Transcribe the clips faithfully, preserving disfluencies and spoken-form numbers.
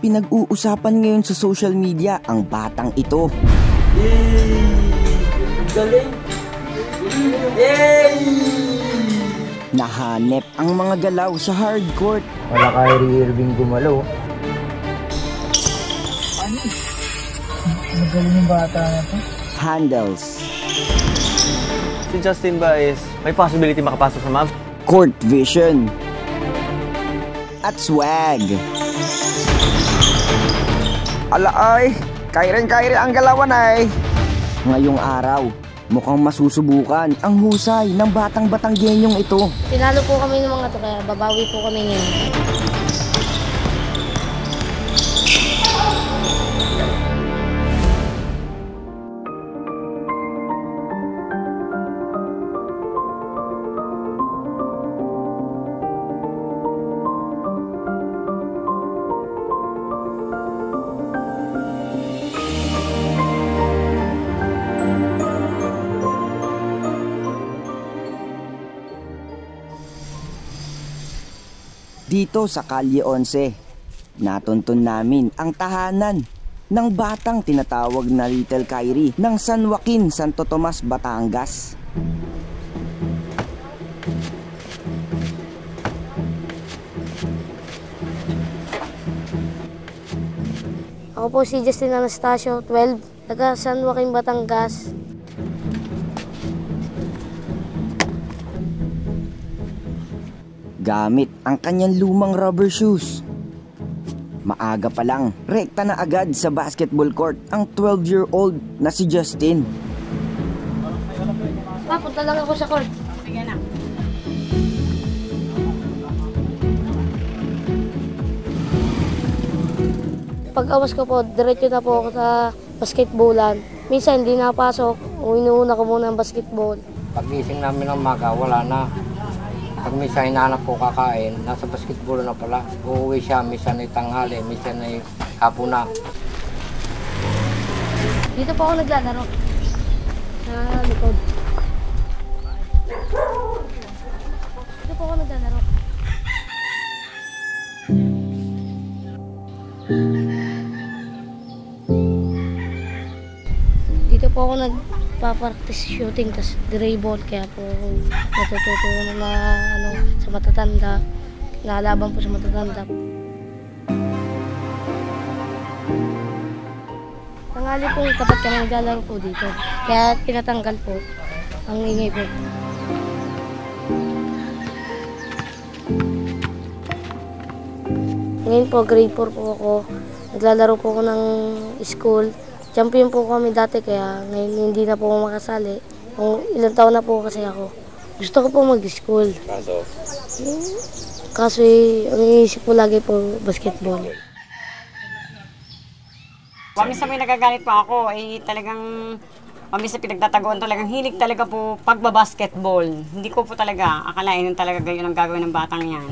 pinag-uusapan ngayon sa social media ang batang ito. Yay! Galing! Yay! Nahanep ang mga galaw sa hard court. Wala Kyrie Irving gumalaw. Ano? Magaling yung bata na to. Handles. Si Justin ba is may possibility makapasok sa Mavs? Court vision. At swag. Ala ay, Kyrie-Kyrie ang galawan ay. Ngayong araw, mukhang masusubukan ang husay ng batang Batanggenyong ito. Tinalo po kami ng mga to, kaya babawi po kami ngayon. Dito sa Kalye eleven, natuntun namin ang tahanan ng batang tinatawag na Little Kyrie ng San Joaquin, Santo Tomas, Batangas. Ako po si Justin Anastasio, twelve, taga San Joaquin, Batangas. Gamit ang kanyang lumang rubber shoes. Maaga pa lang, rekta na agad sa basketball court ang twelve-year-old na si Justin. Pa, punta lang ako sa court. Sige na. Pag-awas ko po, diretso na po ako sa basketballan. Minsan hindi napasok, inuuna ko muna ang basketball. Pag-gising namin ng maga, wala na. Pag minsan hinahanap po kakain, nasa basketball na pala. Uuwi siya, minsan ay tanghali, minsan ay hapon na. Dito po ako naglalaro. Sa likod. Dito po ako naglalaro. Dito po ako nagpa-practice shooting, tas dribble, kaya po natututo na, na ano, sa matatanda, nalaban po sa matatanda. Tangali po, tapat kami naglalaro po dito, kaya pinatanggal po ang ingay po. Ngayon po, grade four po ako, naglalaro po ako ng school. Champion po kami dati, kaya ngayon hindi na po ako makasali. Kung ilang taon na po kasi ako. Gusto ko po mag-school. Kaso? Kaso eh, ang iniisip ko lagi po basketball. Paminsan may nagagalit pa ako, eh talagang paminsan pinagtataguan talagang hilig talaga po pagbabasketball. Hindi ko po talaga akalain talaga gayon ang gagawin ng batang yan.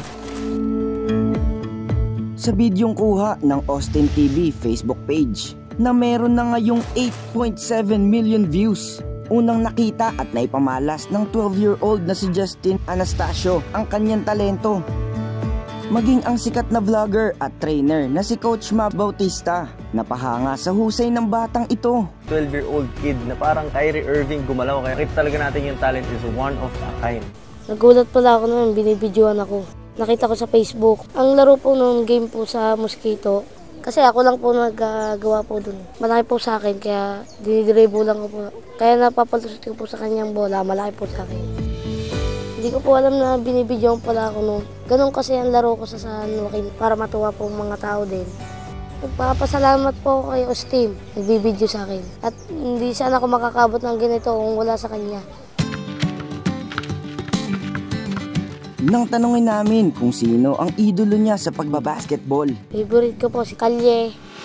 Sa bidyong kuha ng Austin T V Facebook page, na meron na ngayong eight point seven million views. Unang nakita at naipamalas ng twelve-year-old na si Justin Anastasio ang kanyang talento. Maging ang sikat na vlogger at trainer na si Coach Mab Bautista, napahanga sa husay ng batang ito. twelve-year-old kid na parang Kyrie Irving gumalaw, kaya kita talaga natin yung talent is one of a kind. Nagulat pala ako noon, binibidyoan ako. Nakita ko sa Facebook. Ang laro po noong game po sa Mosquito, kasi ako lang po nagagawa po dun. Malaki po sa akin, kaya dinidribble lang ko po. Kaya napapalusot ko po sa kanyang bola, malaki po sa akin. Hindi ko po alam na binibidyoan pala ako noon. Ganun kasi ang laro ko sa San Joaquin para matuwa po mga tao din. Nagpapasalamat po kay Austin, nagbibidyo sa akin. At hindi sana ako makakabot ng ganito kung wala sa kanya. Nang tanungin namin kung sino ang idolo niya sa pagbabasketball. Favorite ko po si Kalye.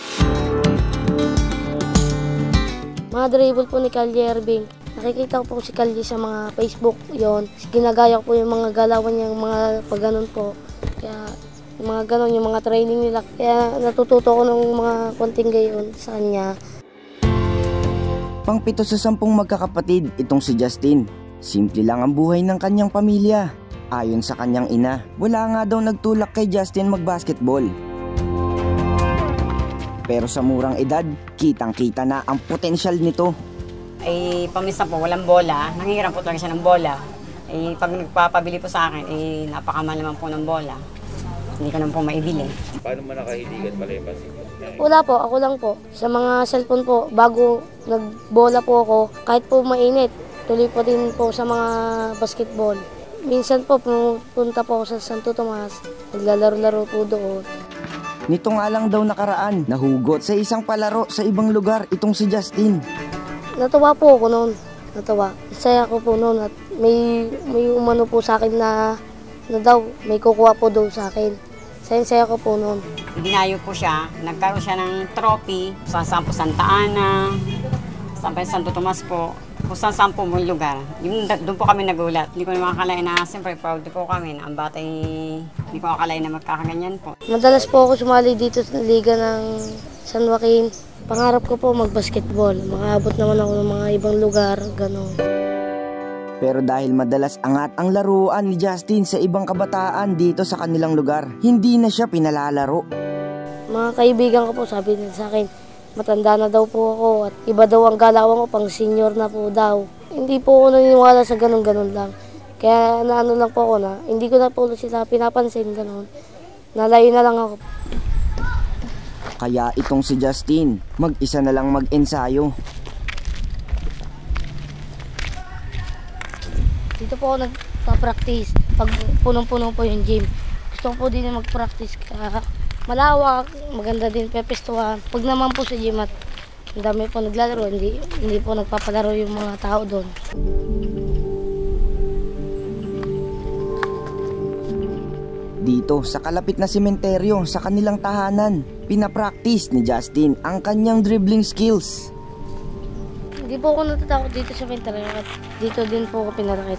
Mga dribble po ni Kyrie Irving. Nakikita ko po si Kalye sa mga Facebook yon. Ginagaya ko po yung mga galawan niya, mga pag ganun po. Kaya yung mga ganun, yung mga training nila. Kaya natututo ko ng mga konting gayon sa kanya. Pangpito sa sampung magkakapatid itong si Justin. Simple lang ang buhay ng kanyang pamilya. Ayon sa kanyang ina, wala nga daw nagtulak kay Justin magbasketball. Pero sa murang edad, kitang-kita na ang potensyal nito. Eh, pamisa po, walang bola. Nangihiram po talaga siya ng bola. Eh, pag nagpapabili po sa akin, eh, napakamahal naman po ng bola. Hindi ko naman po maibili. Paano mo nakahiligan pala yung basketball? Wala po, ako lang po. Sa mga cellphone po, bago nagbola po ako, kahit po mainit, tuloy po din po sa mga basketball. Minsan po, pumunta po ako sa Santo Tomas, naglalaro-laro po doon. Nito nga lang daw nakaraan, nahugot sa isang palaro sa ibang lugar itong si Justin. Natuwa po ako noon, natuwa. Saya ko po noon at may, may umano po sa akin na, na daw, may kukuha po daw sa akin. Saya-saya ko po noon. Dinayo po siya, nagkaroon siya ng trophy sa Sampo Santa Ana, sa Santo Tomas po. Kung saan po mong lugar. Yung, doon po kami nagulat. Hindi ko naman akalain na, siyempre, proud po kami na ang bata ay hindi ko akalain na magkakaganyan po. Madalas po ako sumali dito sa Liga ng San Joaquin. Pangarap ko po mag-basketball. Makaabot naman ako ng mga ibang lugar, gano'n. Pero dahil madalas angat ang laruan ni Justin sa ibang kabataan dito sa kanilang lugar, hindi na siya pinalalaro. Mga kaibigan ko po sabi nila sa akin, matanda na daw po ako at iba daw ang galawan ko, pang senior na po daw. Hindi po ako naniniwala sa ganun-ganun lang. Kaya naano lang po ako na, hindi ko na po sila pinapansin ganun. Nalayo na lang ako. Kaya itong si Justin, mag-isa na lang mag-ensayo. Dito po ako nagpa-practice pag punong-puno po yung gym. Gusto ko po din na mag-practice kaya malawak, maganda din pepestuhan. Pag naman po sa gym at ang dami po naglalaro, hindi, hindi po nagpapalaro yung mga tao doon. Dito sa kalapit na sementeryo sa kanilang tahanan, pinapractice ni Justin ang kanyang dribbling skills. Hindi po ako natatakot dito sa sementeryo at dito din po ako pinarakit.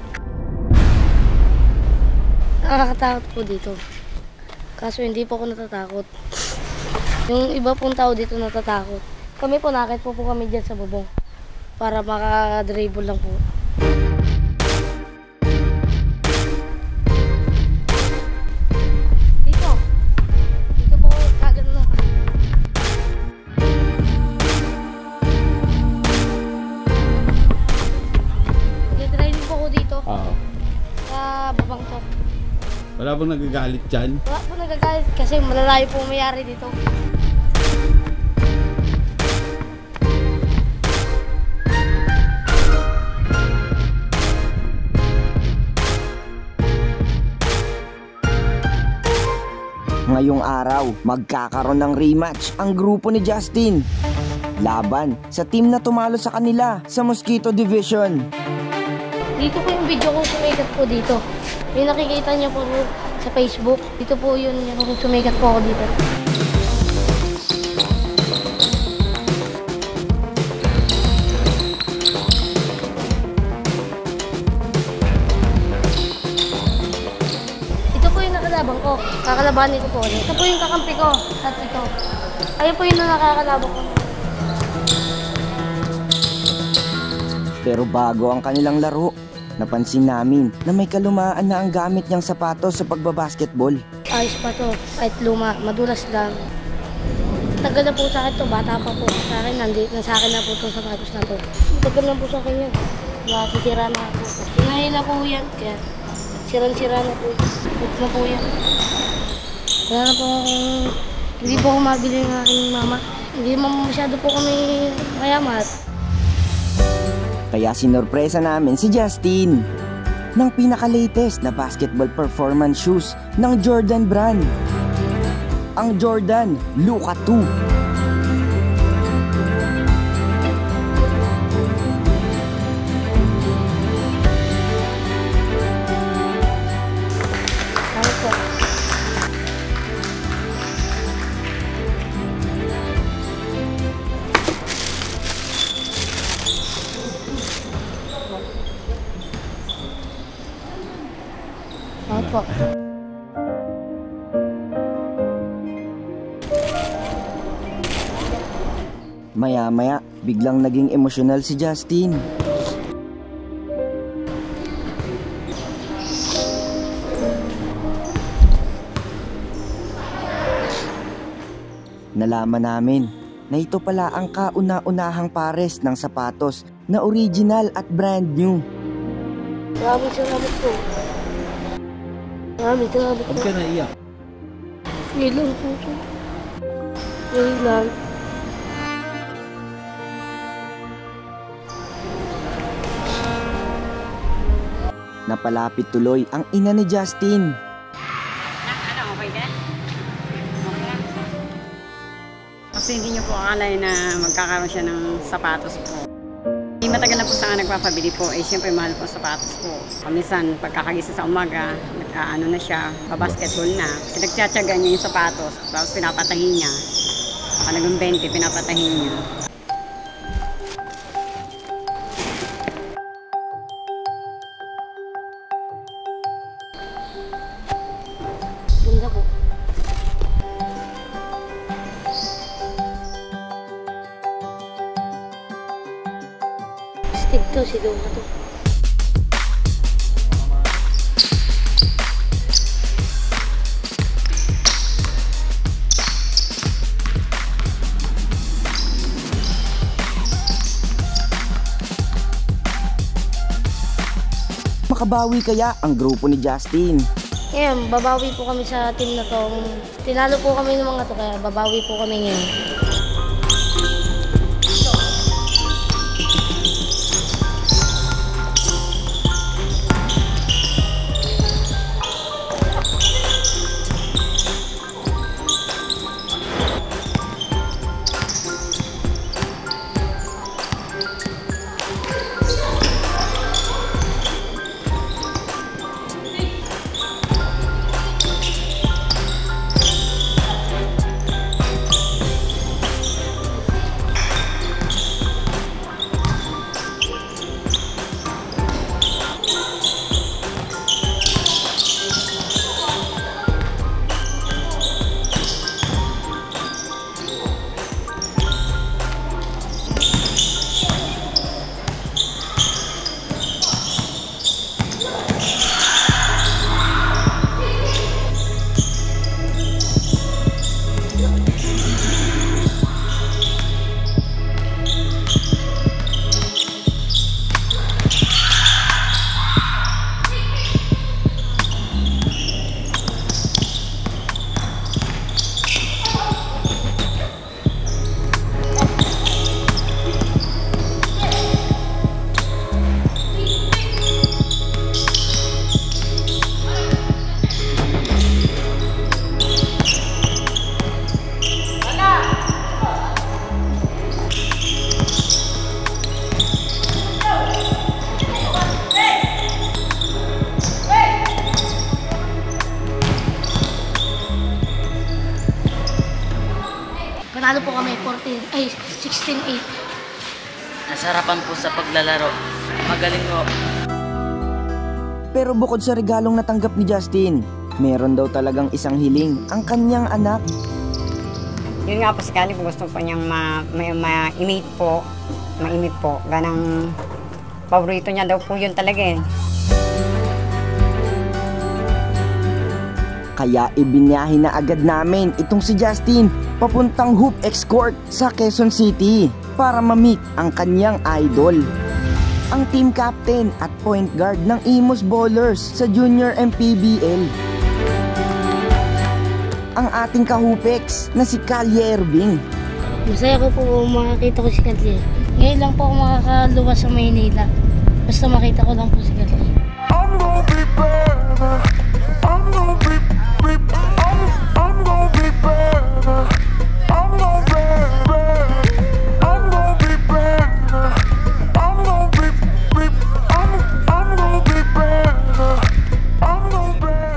Nakakatakot po dito. Kaso hindi po ako natatakot. Yung iba pong tao dito natatakot. Kami po, nakakit po po kami dyan sa bubong. Para maka-dribble lang po. Dito. Dito po kagano na. Nag-training po ako dito. Oo. Sa babang to. Wala bang nagagalit dyan? Wala po nagagalit kasi malalayo po mayari dito. Ngayong araw, magkakaroon ng rematch ang grupo ni Justin. Laban sa team na tumalo sa kanila sa Mosquito Division. Dito po yung video kong sumikat po dito. May nakikita niyo po sa Facebook. Dito po yun yung sumikat po ako dito. Ito po yung nakalabang ko. Kakalabanin ko po. Ito po yung kakampi ko. At ito. Ayun po yung nakakalabang ko. Pero bago ang kanilang laro, napansin namin na may kalumaan na ang gamit niyang sapatos sa pagbabasketball. Ayos pa to. Kahit luma. Madulas lang. Tagal na po sa akin to. Bata pa po. Sa akin, nandito sa akin na po itong sapatos na to. Tagal na po sa akin yan. Nasitira na po. Sinahin na po yan. Kaya siran-sira na po. Put na po yan. Wala na po akong... Hindi po ako mabili ng aking mama. Hindi masyado po kami kayamat. Kaya sinorpresa namin si Justin ng pinaka-latest na basketball performance shoes ng Jordan brand. Ang Jordan Luka two. Ano po? Ano po? Maya-maya, biglang naging emosyonal si Justin. nalaman namin na ito pala ang kauna-unahang pares ng sapatos na original at brand new. Maraming salamat po. Maraming salamat po. Huwag ka naiyak. Ngayon lang po po. Ngayon lang. Napalapit tuloy ang ina ni Justin. Ano, okay ka? Okay na? Kasi hindi niyo po akalay na magkakaroon siya ng sapatos po. Hindi matagal na po sa nga nagpapabili po, eh siyempre mahal po sapatos po. Minsan pagkakagising sa umaga, nag-ano na siya, babasketball na. Pinagtsatsaga niya yung sapatos, tapos pinapatahin niya. Panagang twenty, pinapatahin niya. Ganda po. Stick to, sigaw ka to. Makabawi kaya ang grupo ni Justin? Ngayon, babawi po kami sa team na to. Tinalo po kami ng mga to, kaya babawi po kami ngayon. Panalo po kami fourteen, ay sixteen eight. Nasarapan po sa paglalaro. Magaling po. Pero bukod sa regalong natanggap ni Justin, meron daw talagang isang hiling ang kanyang anak. Yun nga po si Kali, gusto po niyang ma-imate po, ma-imate po. Ganang paborito niya daw po yun talaga eh. Kaya ibinyahe na agad namin itong si Justin papuntang Hoop X Court sa Quezon City para ma-meet ang kanyang idol. Ang team captain at point guard ng Imus Ballers sa Junior M P B L. Ang ating kahupex na si Kalye Irving. Masaya ko po makakita ko si Kalye. Ngayon lang po ako makakaluwas sa Maynila. Basta makita ko lang po si Kalye. I'm gonna be better. I'm gonna be, be I'm, I'm gonna be better. I'm gonna be better. I'm gonna be better. I'm gonna be, be I'm, I'm gonna be better. I'm gonna be better.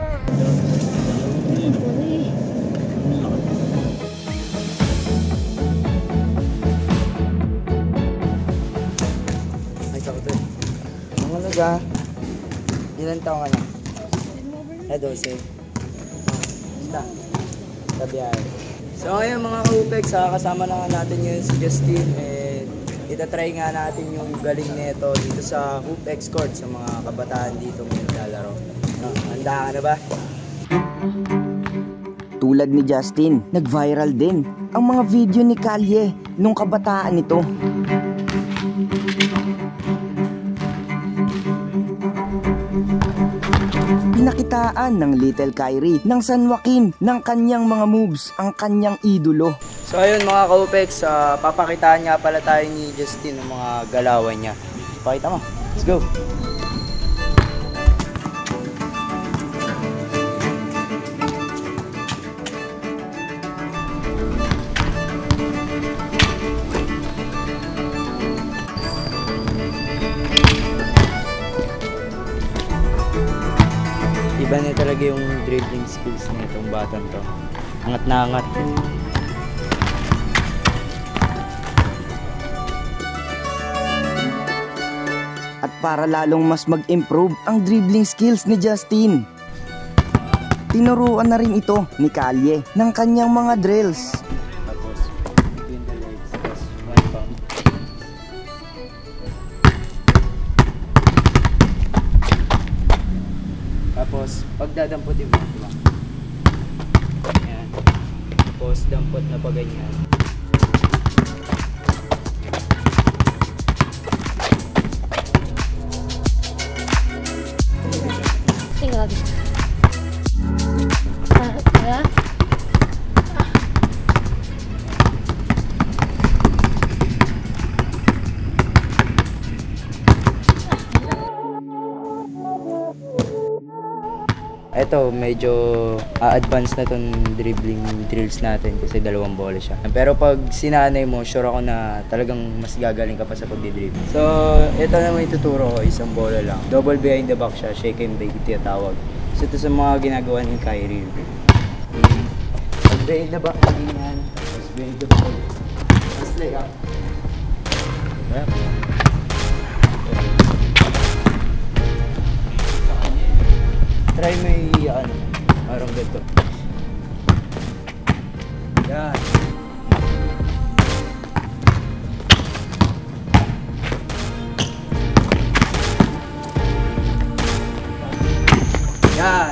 Ano ka? Ilan taong ka na? Eh, twelve. Basta. Sabihan. So ngayon mga ka-Hupex, kasama na nga natin yun si Justin. And itatry nga natin yung galing nito dito sa Hoop X Court sa mga kabataan dito may naglalaro. No, handa ka na ba? Tulad ni Justin, nag-viral din ang mga video ni Kalye nung kabataan nito. Pinakitaan ng Little Kyrie ng San Joaquin ng kanyang mga moves, ang kanyang idolo. So ayun mga ka-Upex, uh, papakitaan nga pala tayo ni Justin ng mga galawan niya. Pakita mo. Let's go! Iba na talaga yung dribbling skills na itong batang to. Angat na angat. At para lalong mas mag-improve ang dribbling skills ni Justin, tinuruan na rin ito ni Kalye ng kanyang mga drills. Tapos, between the legs, tapos one pump. Tapos, pagdadampot yung mga lang. Ayan. Tapos, dampot na pa ganyan. Tingnan natin. Ah, kaya? Ito, medyo a-advance na itong dribbling drills natin kasi dalawang bola siya. Pero pag sinanay mo, sure ako na talagang mas gagaling ka pa sa pagdidribble. So, ito naman ituturo ko, isang bola lang. Double behind the back siya, shake and bake, ito yung tawag. So, ito sa mga ginagawa ni Kyrie. Pag behind the back, ganyan. Tapos behind the back. Tapos leg up. Yep. Try mo yung ano, parang ganito. Yan. Yan.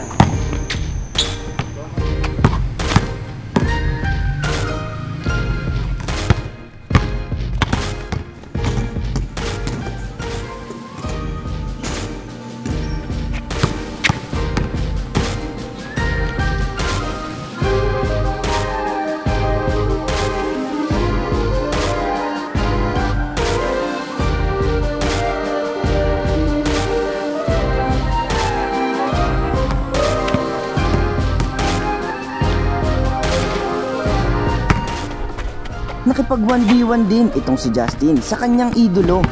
Nakipag one v one din itong si Justin sa kanyang idolo.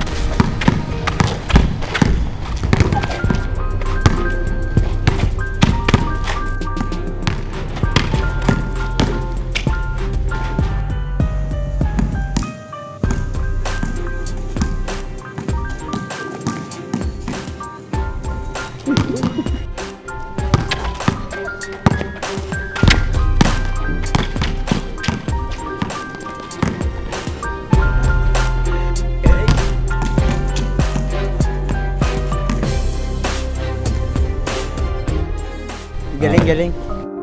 Galing, galing.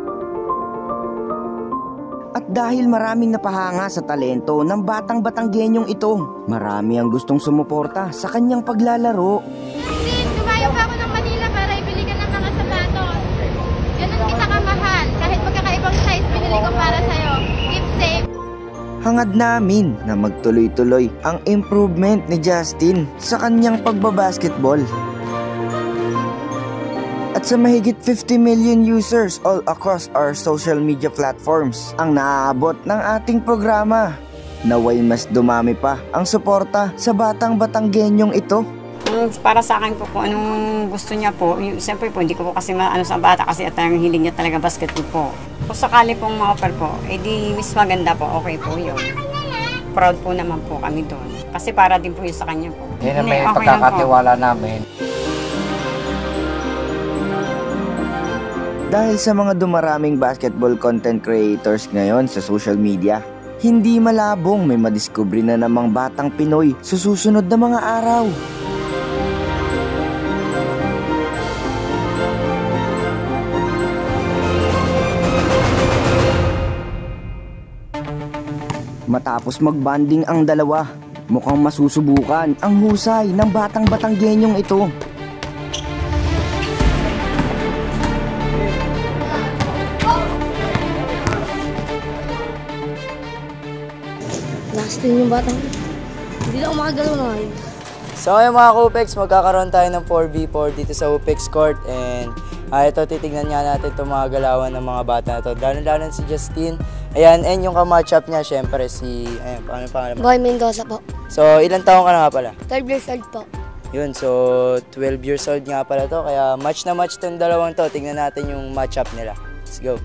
At dahil maraming napahanga sa talento ng batang Batanggenyong ito, marami ang gustong sumuporta sa kanyang paglalaro. Sin, tumayo ka ako ng Manila para ibili ka ng mga sapatos. Ganun kita kamahal. Kahit magkakaibang size, binili ko para sa'yo. Keep safe. Hangad namin na magtuloy-tuloy ang improvement ni Justin sa kanyang pagbabasketball. At sa mahigit fifty million users all across our social media platforms ang naaabot ng ating programa. Naway mas dumami pa ang suporta sa batang Batanggenyong ito. Para sa akin po kung anong gusto niya po, yung, siyempre po hindi ko po kasi maano sa bata kasi at ang hiling niya talaga basketball po. Kung sakali pong ma-offer po, edi mas maganda po, okay po yun. Proud po naman po kami doon. Kasi para din po yun sa kanya po. Yan ang may okay pagkakatiwala namin. Dahil sa mga dumaraming basketball content creators ngayon sa social media, hindi malabong may madiskubre na namang batang Pinoy sa susunod na mga araw. Matapos magbanding ang dalawa, mukhang masusubukan ang husay ng batang Batanggenyong ito. Last din yung batang. Hindi na ako makagalaw na ngayon. So ngayon mga Kupex, magkakaroon tayo ng four v four dito sa Kupex Court. And uh, ito, titignan nga natin itong mga galawan ng mga bata na ito. Lalo-lalo si Justin. Ayan, and yung ka-matchup niya, syempre si... Ayan, paano yung pangalan mo? Boy Mendoza po. So, ilang taong ka na nga pala? twelve years old po. Yun, so twelve years old nga pala to. Kaya match na match itong dalawang to. Tignan natin yung matchup nila. Let's go.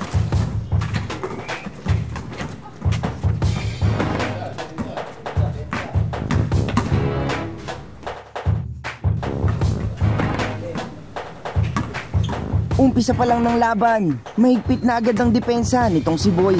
Umpisa pa lang ng laban, mahigpit na agad ang depensa nitong si Boy.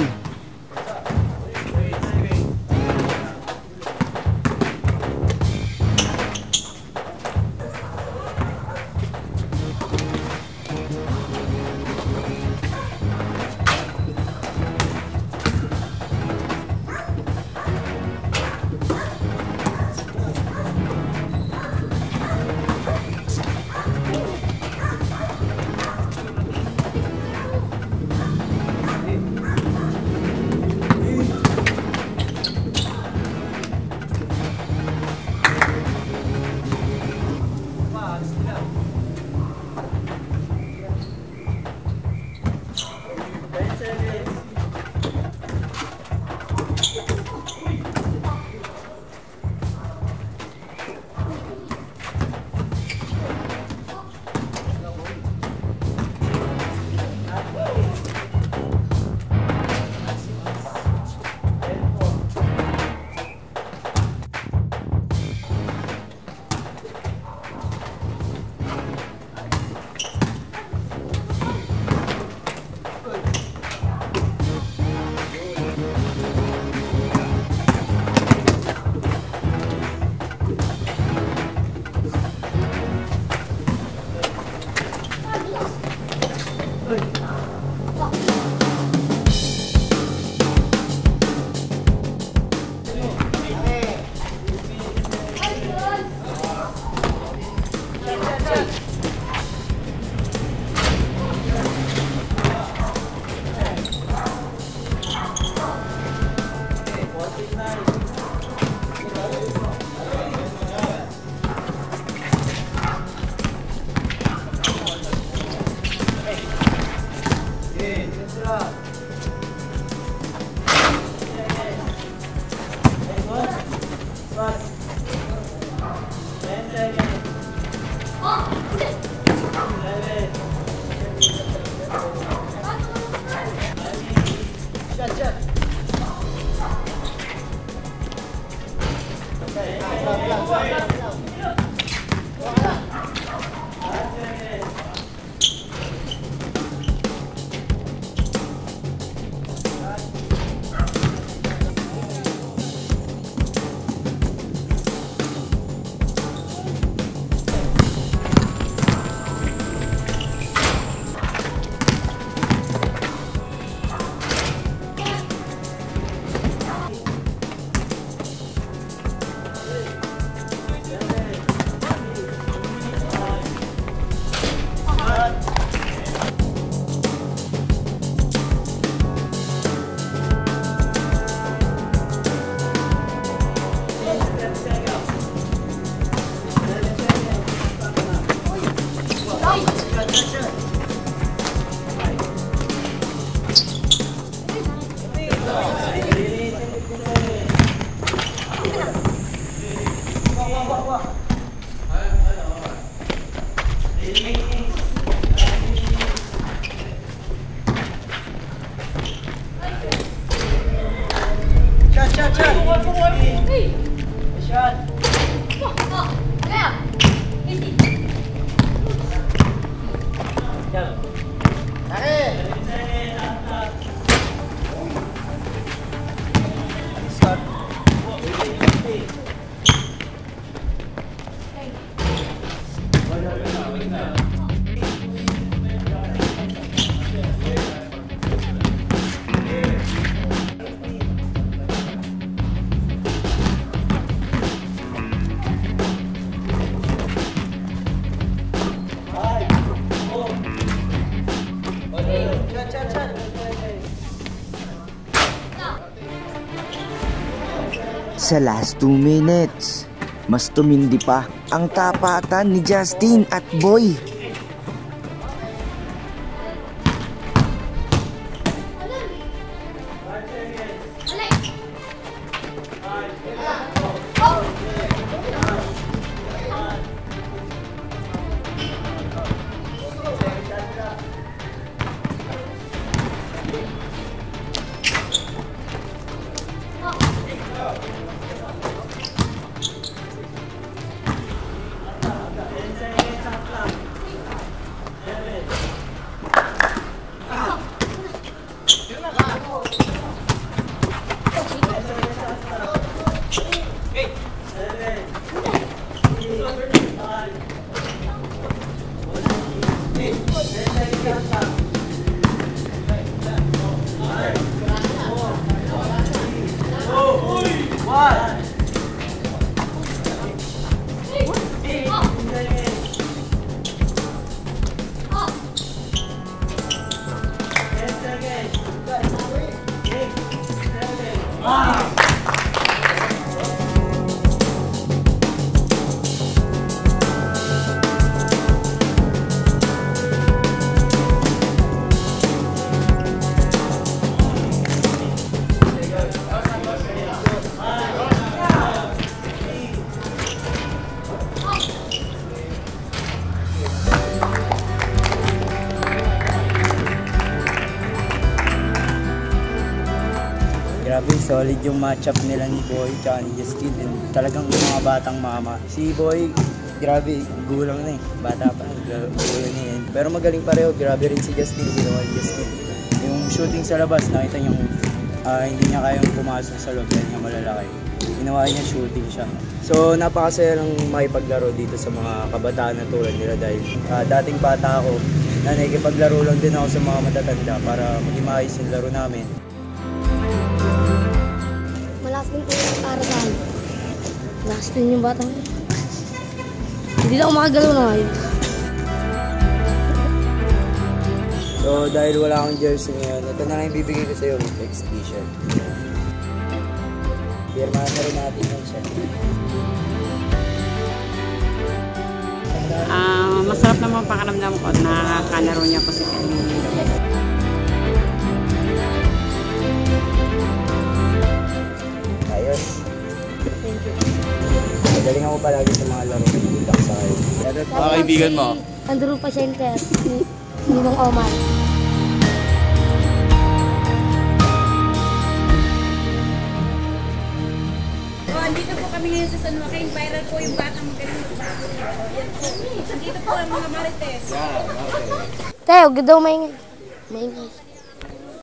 Sa last two minutes, mas tumindi pa ang tapatan ni Justin at Boy. Grabe, solid yung matchup nila ni Boy tsaka ni Justin. And talagang yung mga batang mama. Si Boy, grabe, gulang na eh. Bata pa, gulang na yan. Pero magaling pareho, grabe rin si Justin, ginawa ni Justin. Yung shooting sa labas, nakita niyo uh, hindi niya kayang pumasok sa loob dahil niya malalaki. Ginawa niya shooting siya. So napakasaya lang makipaglaro dito sa mga kabataan na tulad nila dahil uh, dating bata ako, na nakikipaglaro lang din ako sa mga matatanda para maging maayos yung laro namin. Malakas din po yung para sa akin. Malakas din yung batang. Hindi na ako makagalaw na ngayon. So dahil wala akong jersey ngayon, ito na lang yung bibigay ko sa iyo, Apex t-shirt. Pirmahan na rin natin yun siya. Uh, masarap naman pakiramdam ko na nakalaro niya po si Kelly. Ayos. Magaling ako palagi sa mga laro ng budak sa kayo. Mga kaibigan mo? Andrew Pasyente, ni Ninong Omar. Dito po kami ngayon sa San Joaquin. Viral po yung batang magaling. Dito po ang mga marites. Teo, gadaw maingay. Maingay.